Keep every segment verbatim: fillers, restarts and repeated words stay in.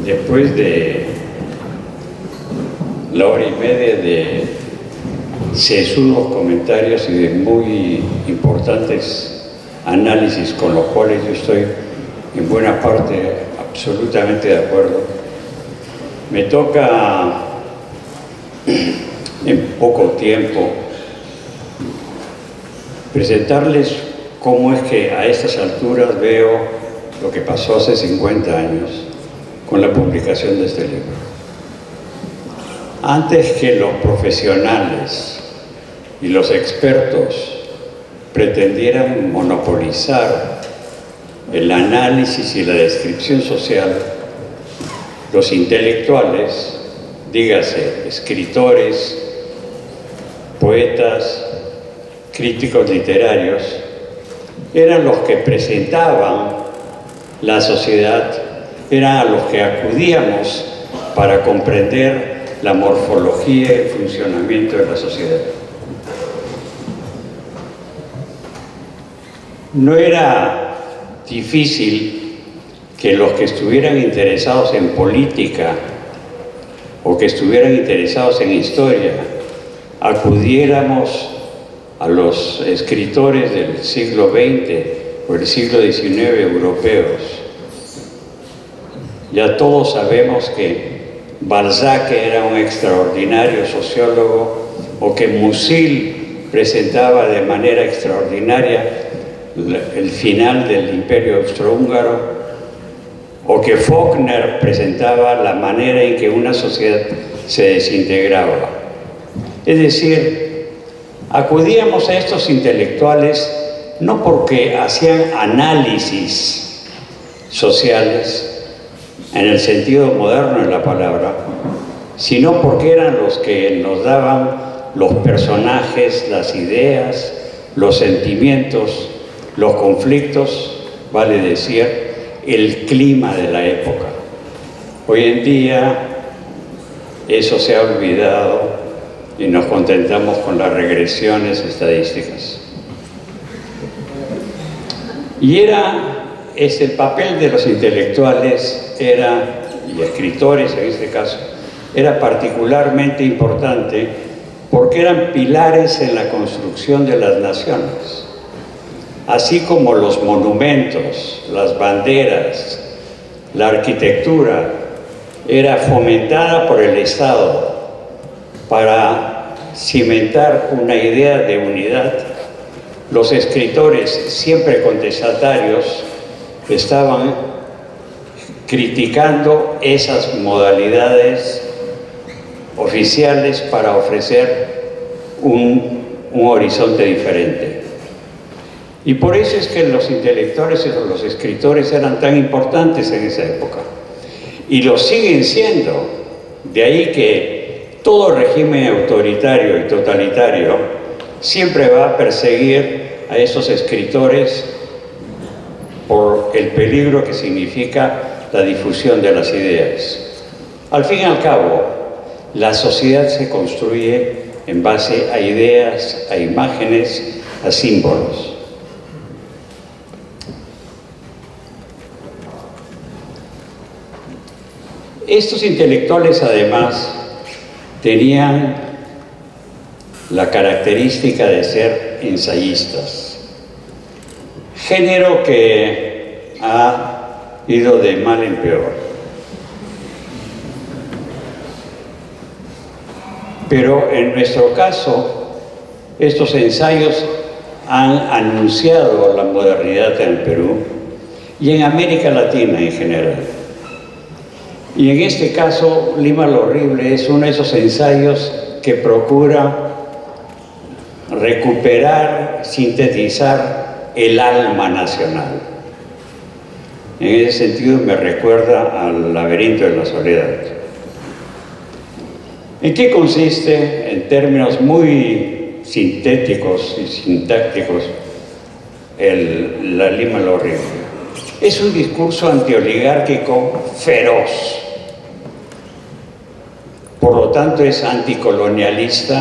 después de la hora y media de sesudos comentarios y de muy importantes análisis con los cuales yo estoy en buena parte absolutamente de acuerdo, me toca en poco tiempo presentarles cómo es que a estas alturas veo lo que pasó hace cincuenta años con la publicación de este libro. Antes que los profesionales y los expertos pretendieran monopolizar el análisis y la descripción social, los intelectuales, dígase, escritores, poetas, críticos literarios, eran los que presentaban la sociedad, eran a los que acudíamos para comprender la morfología y el funcionamiento de la sociedad. No era difícil que los que estuvieran interesados en política o que estuvieran interesados en historia acudiéramos a los escritores del siglo veinte o el siglo diecinueve europeos. Ya todos sabemos que Balzac era un extraordinario sociólogo, o que Musil presentaba de manera extraordinaria el final del Imperio Austrohúngaro, o que Faulkner presentaba la manera en que una sociedad se desintegraba. Es decir, acudíamos a estos intelectuales no porque hacían análisis sociales en el sentido moderno de la palabra, sino porque eran los que nos daban los personajes, las ideas, los sentimientos, los conflictos, vale decir, el clima de la época. Hoy en día eso se ha olvidado y nos contentamos con las regresiones estadísticas. Y era, es el papel de los intelectuales, era, y escritores en este caso, era particularmente importante porque eran pilares en la construcción de las naciones. Así como los monumentos, las banderas, la arquitectura era fomentada por el Estado para cimentar una idea de unidad, los escritores, siempre contestatarios, estaban criticando esas modalidades oficiales para ofrecer un, un horizonte diferente. Y por eso es que los intelectuales y los escritores eran tan importantes en esa época. Y lo siguen siendo. De ahí que todo régimen autoritario y totalitario siempre va a perseguir a esos escritores por el peligro que significa la difusión de las ideas. Al fin y al cabo, la sociedad se construye en base a ideas, a imágenes, a símbolos. Estos intelectuales, además, tenían la característica de ser ensayistas, género que ha ido de mal en peor. Pero en nuestro caso, estos ensayos han anunciado la modernidad en el Perú y en América Latina en general. Y en este caso, Lima lo Horrible es uno de esos ensayos que procura recuperar, sintetizar el alma nacional. En ese sentido me recuerda al Laberinto de la Soledad. ¿En qué consiste, en términos muy sintéticos y sintácticos, el, la Lima lo Horrible? Es un discurso antioligárquico feroz. Por lo tanto, es anticolonialista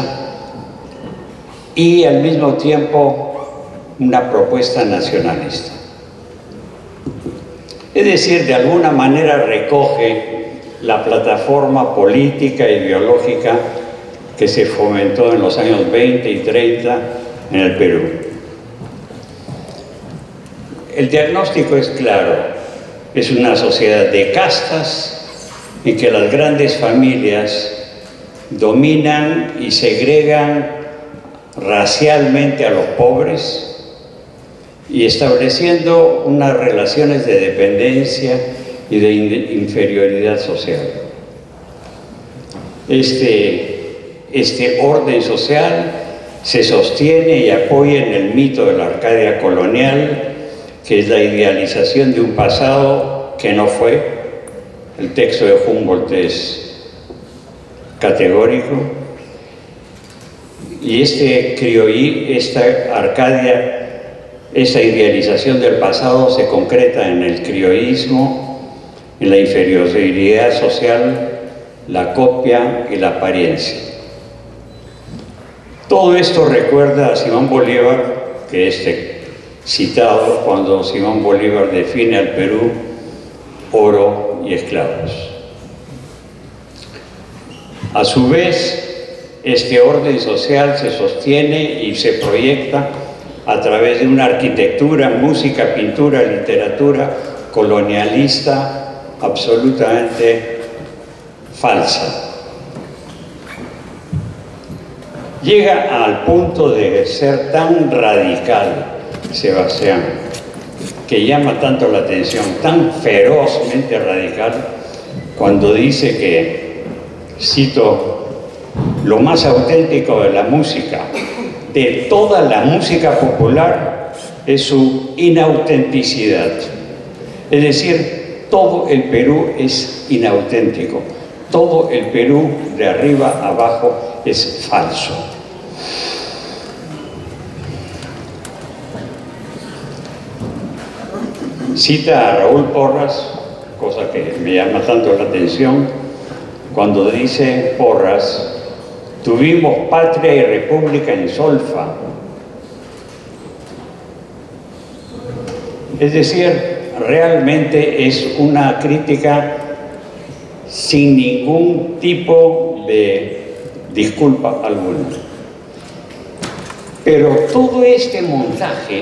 y al mismo tiempo una propuesta nacionalista. Es decir, de alguna manera recoge la plataforma política e ideológica que se fomentó en los años veinte y treinta en el Perú. El diagnóstico es claro, es una sociedad de castas en que las grandes familias dominan y segregan racialmente a los pobres y estableciendo unas relaciones de dependencia y de inferioridad social. Este, este orden social se sostiene y apoya en el mito de la Arcadia colonial, que es la idealización de un pasado que no fue. El texto de Humboldt es categórico. Y este criollismo, esta Arcadia, esta idealización del pasado se concreta en el criollismo, en la inferioridad social, la copia y la apariencia. Todo esto recuerda a Simón Bolívar, que este citado cuando Simón Bolívar define al Perú oro y esclavos. A su vez, este orden social se sostiene y se proyecta a través de una arquitectura, música, pintura, literatura colonialista absolutamente falsa. Llega al punto de ser tan radical, Sebastián, que llama tanto la atención, tan ferozmente radical, cuando dice que, cito, lo más auténtico de la música, de toda la música popular, es su inautenticidad. Es decir, todo el Perú es inauténtico, todo el Perú de arriba a abajo es falso. Cita a Raúl Porras, cosa que me llama tanto la atención, cuando dice Porras: tuvimos patria y república en solfa. Es decir, realmente es una crítica sin ningún tipo de disculpa alguna. Pero todo este montaje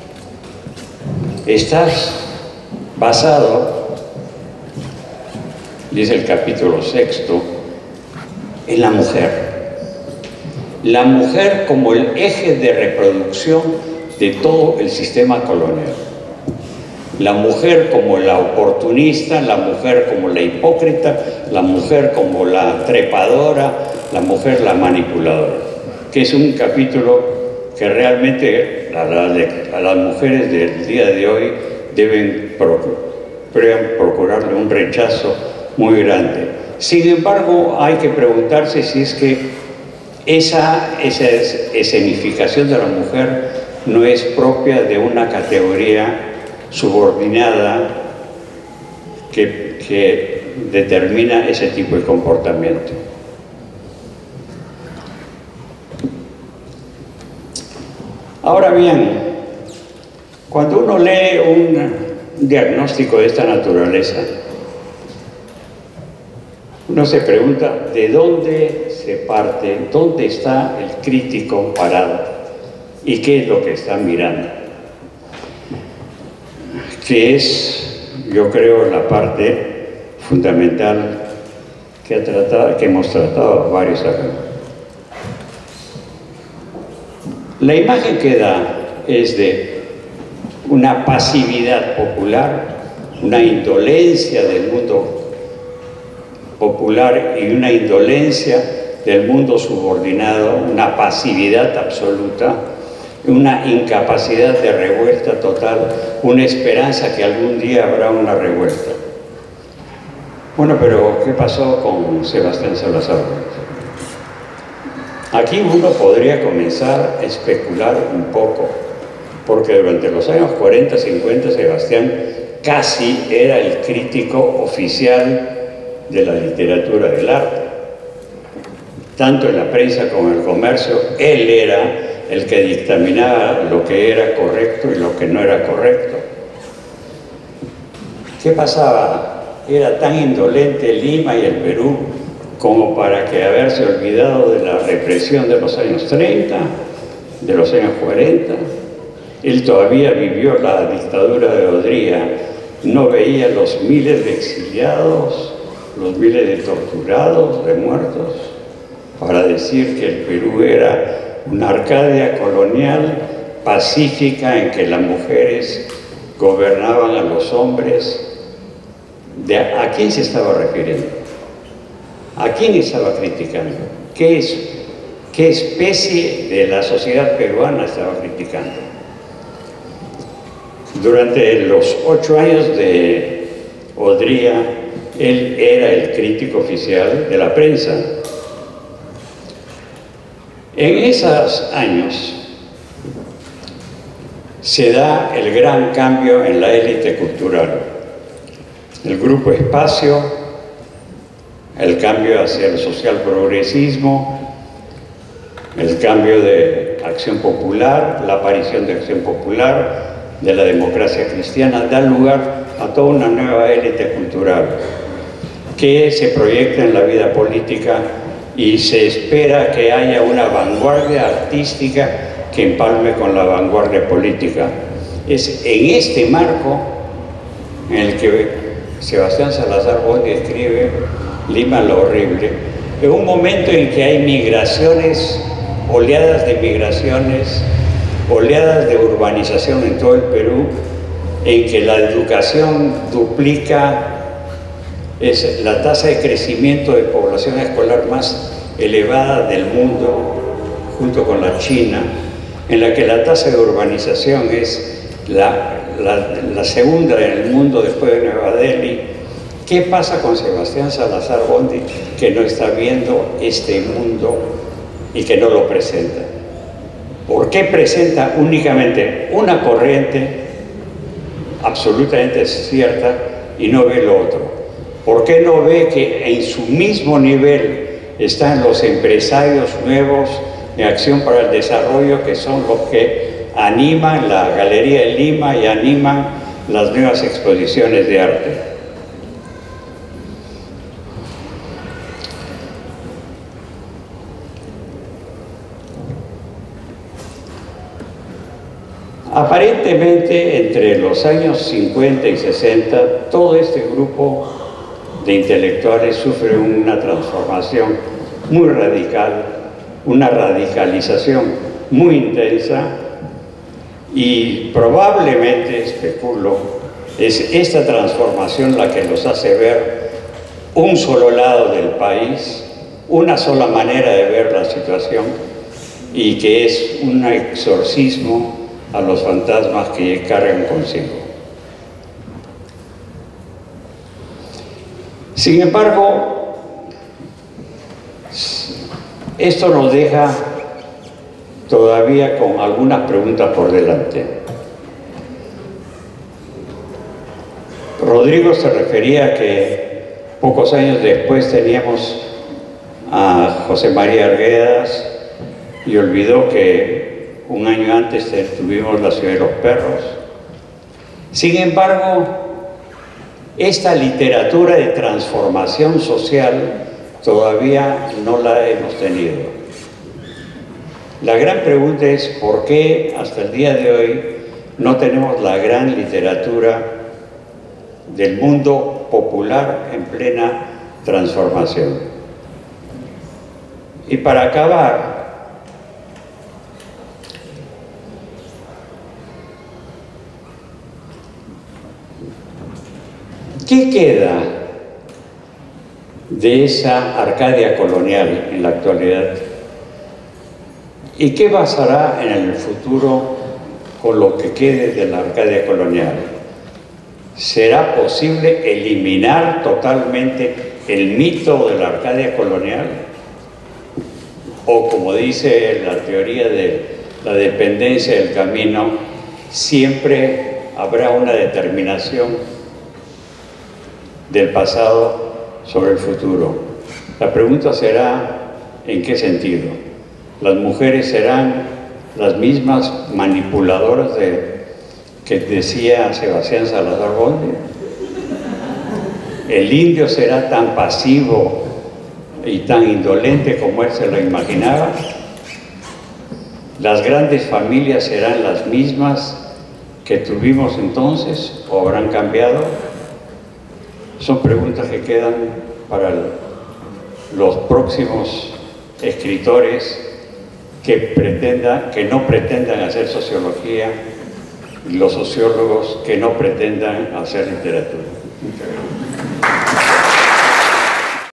está basado, dice el capítulo sexto, en la mujer. La mujer como el eje de reproducción de todo el sistema colonial. La mujer como la oportunista, la mujer como la hipócrita, la mujer como la trepadora, la mujer la manipuladora. Que es un capítulo que realmente a, la, a las mujeres del día de hoy deben procurarle un rechazo muy grande. Sin embargo, hay que preguntarse si es que esa, esa escenificación de la mujer no es propia de una categoría subordinada que, que determina ese tipo de comportamiento. Ahora bien, cuando uno lee un diagnóstico de esta naturaleza, uno se pregunta de dónde se parte, dónde está el crítico parado y qué es lo que está mirando. Que es, yo creo, la parte fundamental que, ha tratado, que hemos tratado varios acá. La imagen que da es de una pasividad popular, una indolencia del mundo popular y una indolencia del mundo subordinado, una pasividad absoluta, una incapacidad de revuelta total, una esperanza que algún día habrá una revuelta. Bueno, pero ¿qué pasó con Sebastián Salazar? Aquí uno podría comenzar a especular un poco, porque durante los años cuarenta, cincuenta, Sebastián casi era el crítico oficial de la literatura del arte. Tanto en la prensa como en el comercio, él era el que dictaminaba lo que era correcto y lo que no era correcto. ¿Qué pasaba era tan indolente Lima y el Perú como para que haberse olvidado de la represión de los años treinta, de los años cuarenta. Él todavía vivió la dictadura de Odría, no veía los miles de exiliados, los miles de torturados, de muertos, para decir que el Perú era una Arcadia colonial pacífica en que las mujeres gobernaban a los hombres. ¿De a, ¿A quién se estaba refiriendo? ¿A quién estaba criticando? ¿Qué, es, qué especie de la sociedad peruana estaba criticando? Durante los ocho años de Odría, él era el crítico oficial de la prensa. En esos años se da el gran cambio en la élite cultural. El Grupo Espacio, el cambio hacia el social progresismo, el cambio de Acción Popular, la aparición de Acción Popular, de la democracia cristiana, da lugar a toda una nueva élite cultural que se proyecta en la vida política y se espera que haya una vanguardia artística que empalme con la vanguardia política. Es en este marco en el que Sebastián Salazar Bondy escribe Lima lo horrible, en un momento en que hay migraciones, oleadas de migraciones, oleadas de urbanización en todo el Perú, en que la educación duplica, es la tasa de crecimiento de población escolar más elevada del mundo, junto con la China, en la que la tasa de urbanización es la, la, la segunda en el mundo después de Nueva Delhi. ¿Qué pasa con Sebastián Salazar Bondy, que no está viendo este mundo y que no lo presenta? ¿Por qué presenta únicamente una corriente absolutamente cierta y no ve lo otro? ¿Por qué no ve que en su mismo nivel están los empresarios nuevos de Acción para el Desarrollo, que son los que animan la Galería de Lima y animan las nuevas exposiciones de arte? Aparentemente, entre los años cincuenta y sesenta, todo este grupo de intelectuales sufre una transformación muy radical, una radicalización muy intensa, y probablemente, especulo, es esta transformación la que los hace ver un solo lado del país, una sola manera de ver la situación, y que es un exorcismo a los fantasmas que cargan consigo. Sin embargo, esto nos deja todavía con algunas preguntas por delante. Rodrigo se refería a que pocos años después teníamos a José María Arguedas y olvidó que un año antes tuvimos la Ciudad de los Perros. Sin embargo, esta literatura de transformación social todavía no la hemos tenido. La gran pregunta es ¿por qué hasta el día de hoy no tenemos la gran literatura del mundo popular en plena transformación? Y para acabar, ¿qué queda de esa Arcadia colonial en la actualidad? ¿Y qué pasará en el futuro con lo que quede de la Arcadia colonial? ¿Será posible eliminar totalmente el mito de la Arcadia colonial? O, como dice la teoría de la dependencia del camino, siempre habrá una determinación del pasado sobre el futuro. La pregunta será, ¿en qué sentido? ¿Las mujeres serán las mismas manipuladoras de, que decía Sebastián Salazar Bondy? ¿El indio será tan pasivo y tan indolente como él se lo imaginaba? ¿Las grandes familias serán las mismas que tuvimos entonces o habrán cambiado? Son preguntas que quedan para los próximos escritores que, pretendan, que no pretendan hacer sociología, y los sociólogos que no pretendan hacer literatura. Muchas gracias.